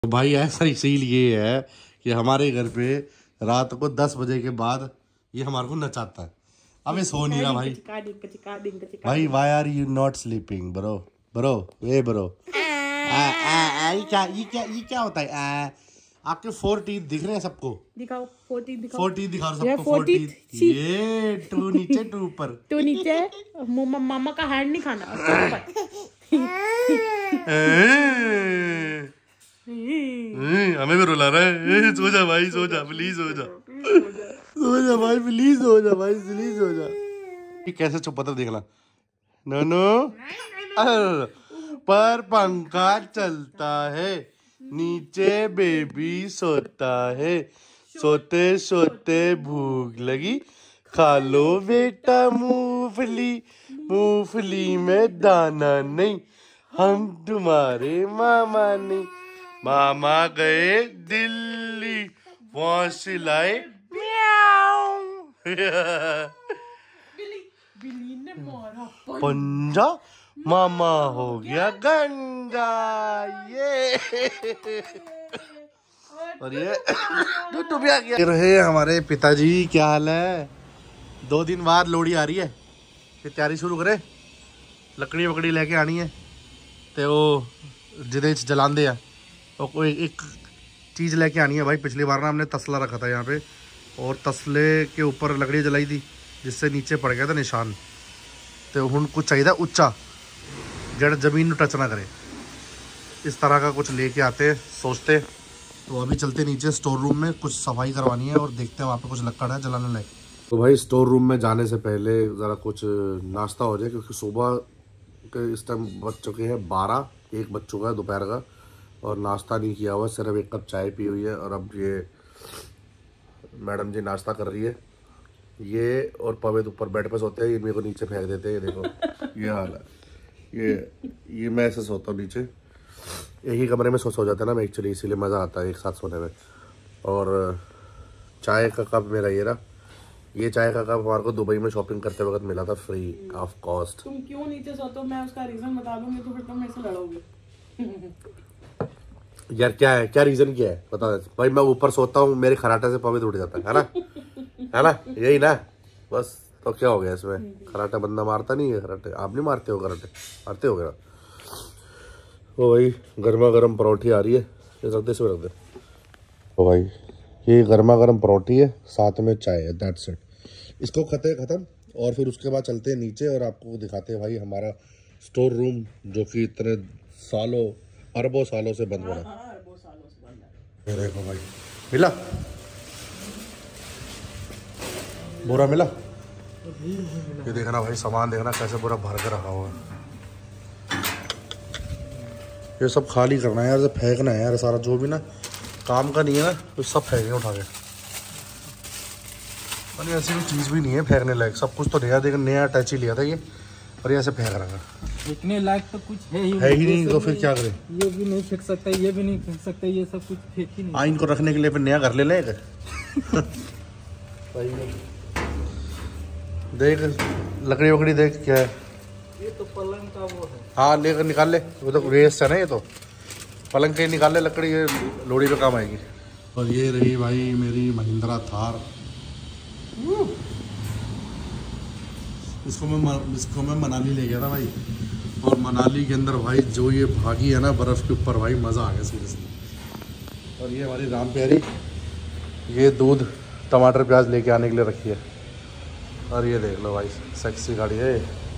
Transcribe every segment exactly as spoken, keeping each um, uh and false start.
तो भाई ऐसा इसीलिए है कि हमारे घर पे रात को दस बजे के बाद ये हमारे को नचाता है। अबे सो नहीं रहा भाई। भाई why are you not sleeping bro bro ए ब्रो ये क्या ये क्या ये क्या होता है? आ, आपके फोर टीथ दिख रहे हैं सबको? दिखाओ फोर टीथ दिखाओ। फोर टीथ दिखाओ सबको। फोर टीथ ये टू नीचे टू ऊपर। टू नीचे मामा का हैंड नहीं खाना। हमें भी रुला रहा है। सो जा भाई सो जा प्लीज सो जा सो जा भाई प्लीज सो जा भाई प्लीज सो जा। कैसे चुप पता देखना नो नो पर पंखा चलता है नीचे बेबी सोता है सोते सोते भूख लगी खा लो बेटा मूंगफली मूंगफली में दाना नहीं हम तुम्हारे मामा नहीं मामा गए दिल्ली वहां से लाए पंजा मामा हो गया गंगा ये और ये टूटू भी आ गया। रहे हमारे पिताजी क्या हाल है? दो दिन बाद लोहड़ी आ रही है फिर तैयारी शुरू करे। लकड़ी वकड़ी लेके आनी है तो वो जिदे जलांदे है और कोई एक चीज़ लेके आनी है भाई। पिछली बार ना हमने तसला रखा था यहाँ पे और तसले के ऊपर लकड़ी जलाई थी जिससे नीचे पड़ गया था निशान। तो हुन कुछ चाहिए था ऊंचा जड़ जमीन टच ना करे इस तरह का कुछ लेके आते सोचते। तो अभी चलते नीचे स्टोर रूम में कुछ सफाई करवानी है और देखते हैं वहाँ पे कुछ लकड़ है जलाने लायक। तो भाई स्टोर रूम में जाने से पहले ज़रा कुछ नाश्ता हो जाए क्योंकि सुबह के इस टाइम बज चुके हैं बारह एक बज चुका है दोपहर का और नाश्ता नहीं किया हुआ सिर्फ एक कप चाय पी हुई है। और अब ये मैडम जी नाश्ता कर रही है। ये और पवेद ऊपर बेड पे सोते हैं ये मेरे को नीचे फेंक देते हैं। ये देखो ये हाल है। ये ये मैं ऐसे सोता हूँ नीचे एक ही कमरे में सो सो जाता है ना मैं एक्चुअली इसीलिए मज़ा आता है एक साथ सोने में। और चाय का कप मेरा ये रहा। ये चाय का कप हमारे को दुबई में शॉपिंग करते वक्त मिला था फ्री ऑफ कॉस्ट। तुम क्यों नीचे सोते हो मैं उसका रीजन बता दूंगी तो फिर तुम मेरे से लड़ोगे। यार क्या है क्या रीजन क्या है बता भाई। मैं ऊपर सोता हूँ मेरे खराटे से पवित्र उठ जाता है है ना है ना यही ना बस। तो क्या हो गया इसमें? खराटा बंदा मारता नहीं है खराटे। आप नहीं मारते हो खराटे? मारते हो गया। ओ भाई गर्मा गर्म परोठी आ रही है ये रख दे इसमें रख दे। ओ भाई ये गर्मा गर्म परोठी है साथ में चाय है दैट्स इट। इसको खाते खत्म और फिर उसके बाद चलते हैं नीचे और आपको दिखाते हैं भाई हमारा स्टोर रूम जो कि इतने सालों अरबों सालों से बंद हो रहा है। ये देखो भाई मिला बोरा मिला। ये देखना भाई सामान देखना कैसे पूरा भर के रखा हुआ है। ये सब खाली करना है यार फेंकना है यार सारा जो भी ना काम का नहीं है ना तो सब फेंकेंगे उठा के। अरे ऐसी कोई चीज़ भी नहीं है फेंकने लायक। सब कुछ तो नया देख नया अटैच ही लिया था ये और ये ऐसे फेंक रहा है। फेंकने लायक तो कुछ है ही है ही नहीं तो फिर क्या करें? ये भी नहीं फेंक सकता ये भी नहीं फेंक सकता ये सब कुछ फेंक ही नहीं। हाँ इनको रखने के लिए फिर नया घर ले लें देख लकड़ी वकड़ी देख क्या है। ये तो पलंग का वो है। हाँ लेकर निकाल ले वो तो वेस्ट है ना। ये तो पलंग के निकाल ले लकड़ी ये लोड़ी पे काम आएगी। और ये रही भाई मेरी महिंद्रा थार। इसको मैं इसको मैं मनाली ले गया था भाई और मनाली के अंदर भाई जो ये भागी है ना बर्फ़ के ऊपर भाई मज़ा आ गया सीरियसली। और ये हमारी राम प्यारी ये दूध टमाटर प्याज लेके आने के लिए रखी है। और ये देख लो भाई सेक्सी गाड़ी है।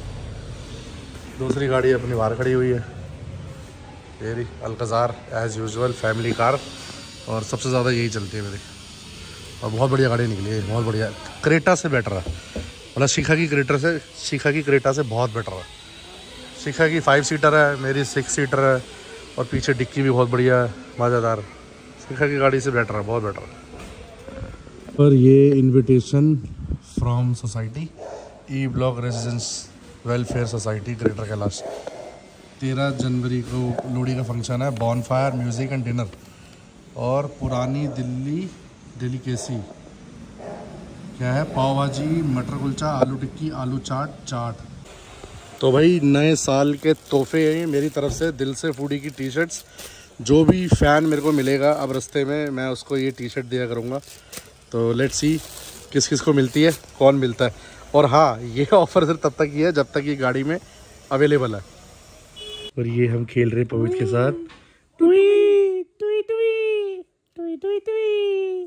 दूसरी गाड़ी अपनी बाहर खड़ी हुई है ये रही Alcazar as usual family car और सबसे ज़्यादा यही चलती है मेरी। और बहुत बढ़िया गाड़ी निकली है बहुत बढ़िया। क्रेटा से बेटर है मतलब शिखा की क्रेटा से शिखा की क्रेटा से बहुत बेटर है। शिखा की फाइव सीटर है मेरी सिक्स सीटर है और पीछे डिक्की भी बहुत बढ़िया है मज़ेदार। शिखा की गाड़ी से बेटर है बहुत बेटर है। पर ये invitation from society E block residence welfare society Greater Kailash. तेरह जनवरी को लोहड़ी का फंक्शन है बॉन फायर म्यूज़िक एंड डिनर और पुरानी दिल्ली डेलीकेसी क्या है पाव भाजी मटर कुलचा आलू टिक्की आलू चाट चाट। तो भाई नए साल के तोहफे हैं मेरी तरफ से दिल से फूडी की टी शर्ट्स जो भी फ़ैन मेरे को मिलेगा अब रास्ते में, मैं उसको ये टी शर्ट दिया करूँगा। तो लेट्स सी किस किस को मिलती है, कौन मिलता है। और हाँ, ये ऑफ़र सिर्फ तब तक ही है जब तक ये गाड़ी में अवेलेबल है। और ये हम खेल रहे पवित्र के साथ। टुई टुई टुई टुई टुई टुई।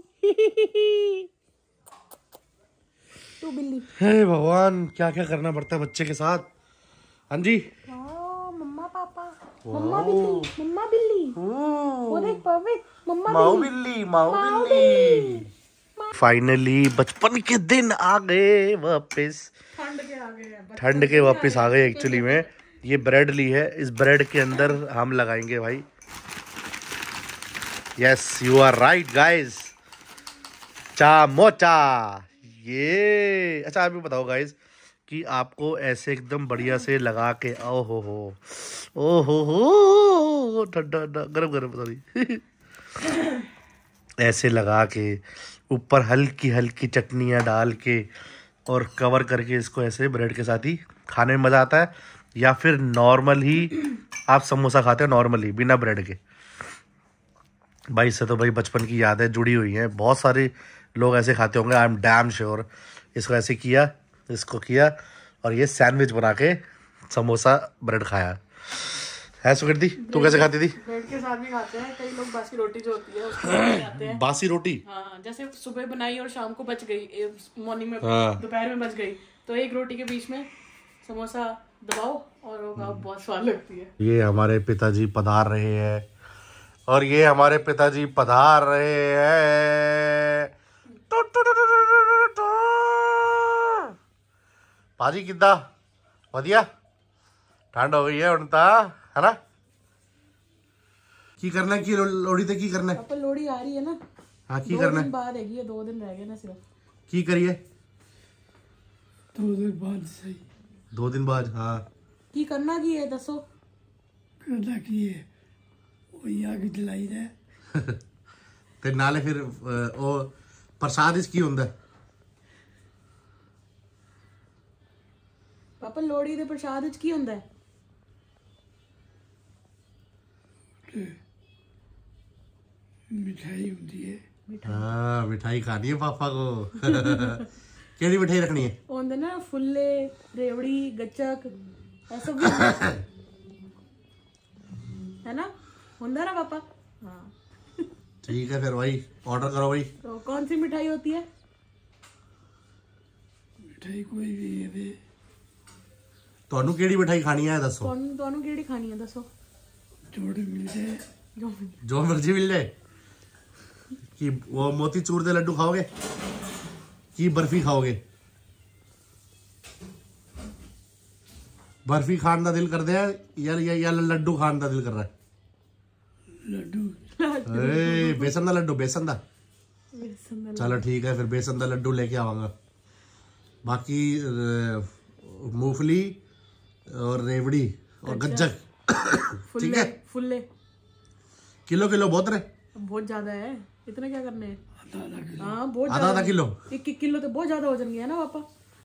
तू बिल्ली। हे भगवान, क्या क्या करना पड़ता है बच्चे के साथ। हाँ जी, मम्मा पापा, मम्मा बिल्ली, मम्मा बिल्ली, वो देख पवित्र, मम्मा माओ बिल्ली, माओ बिल्ली। फाइनली बचपन के दिन आ गए वापस। ठंड के आ गए, ठंड के वापस आ गए। एक्चुअली में ये ब्रेड ली है, इस ब्रेड के अंदर हम लगाएंगे भाई। Yes, you are right guys, चा मोचा। ये अच्छा, आप भी बताओ गाइस कि आपको ऐसे एकदम बढ़िया से लगा के, ओ हो हो ओ हो हो ठंडा ठंडा गरम गरम सॉरी ऐसे लगा के ऊपर हल्की हल्की चटनियाँ डाल के और कवर करके इसको ऐसे ब्रेड के साथ ही खाने में मज़ा आता है। या फिर नॉर्मल ही आप समोसा खाते हो, नॉर्मली बिना ब्रेड के। भाई इससे तो भाई बचपन की यादें जुड़ी हुई हैं। बहुत सारे लोग ऐसे खाते होंगे, आई एम डैम श्योर। इसको ऐसे किया, इसको किया और ये सैंडविच बना के समोसा ब्रेड खाया है। सुकृति, तू कैसे खाती थी? ब्रेड के साथ भी खाते हैं कई लोग। बासी रोटी जो होती है उसको खाते हैं। बासी रोटी? हाँ, जैसे सुबह बनाई और शाम को बच गई, मॉर्निंग में हाँ। दोपहर में बच गई, तो एक रोटी के बीच में समोसा दबाओ और वो खाओ, बहुत स्वाद लगती है। ये हमारे पिताजी पधार रहे हैं और ये हमारे पिताजी पधार रहे हैं। पाजी किद्दा वधिया ठंड हो गई है हुण तां, है ना? की करना की लोड़ी ते की करना है? पापा लोड़ी आ रही है ना। हाँ, की दो करना दिन है? बाद हैगी है, दो दिन रह गए ना सिर्फ। की करिए? दो दिन बाद सही दो दिन बाद। हाँ, की करना की है दसो। करना की है वो यहाँ की जलाई है ते नाले फिर अ, ओ प्रसाद इस की हुंदा है? पापा लोड़ी दे प्रसाद विच की हुंदा है? मिठाई होती है। हाँ, मिठाई खानी है पापा को। केड़ी मिठाई रखनी है? होंदे ना फुल्ले, रेवड़ी, गच्चक, ऐसा भी होंदा है। है ना, होंदा ना पापा? हाँ ठीक है, फिर वही ऑर्डर करो भाई। तो कौन सी मिठाई होती है? मिठाई कोई भी है वे। ਤੁਹਾਨੂੰ ਕਿਹੜੀ ਮਿਠਾਈ ਖਾਣੀ ਹੈ ਦੱਸੋ? ਤੁਹਾਨੂੰ ਤੁਹਾਨੂੰ ਕਿਹੜੀ ਖਾਣੀ ਹੈ ਦੱਸੋ? जोड़ मिल जाए, जो जो मर्जी मिल जाए। कि वो मोतीचूर दे लड्डू खाओगे कि बर्फी खाओगे? बर्फी खाने का दिल कर दिया या या, या लड्डू खाने का दिल कर रहा है? लड्डू ए, बेसन का लड्डू, बेसन का। बेसन दा चलो ठीक है, फिर बेसन का लड्डू लेके आवांगा। बाकी मूंगफली और रेवड़ी और गज्जक ठीक है। फुल्ले किलो किलो बहुत रहे, बहुत ज्यादा है, इतने क्या करने हैं? आधा आधा किलो। हाँ बहुत आधा आधा किलो। एक एक किलो तो बहुत ज्यादा हो जाएंगे, है ना पापा?